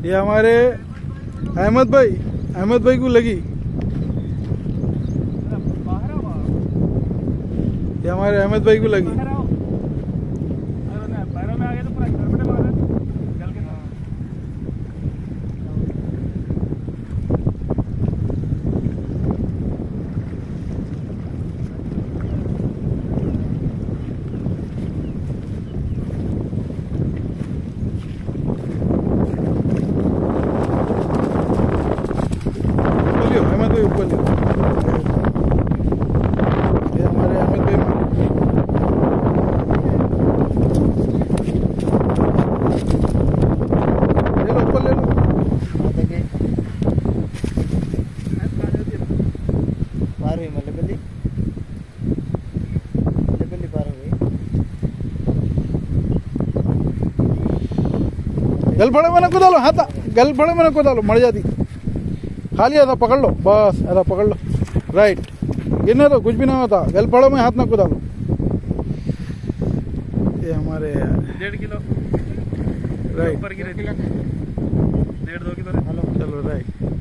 ये हमारे अहमद भाई को लगी। ये हमारे अहमद भाई को लगी। अहमद भाई ऊपर लियो। ये हमारे अहमद भाई ले लो, ऊपर ले लो। पार हुई मल्लेपल्ली पार हुई। गल फड़े मैंने को डालो, हाथ गल फड़े मैंने को डालो, मर जाती। खाली ऐसा पकड़ लो, बस ऐसा पकड़ लो, राइट। गिरने दो, कुछ भी ना होता। गल पड़ो में हाथ ना को डालो। ये हमारे 1.5 किलो राइट, ऊपर की रहती है 1.5-2 किलो। चलो राइट।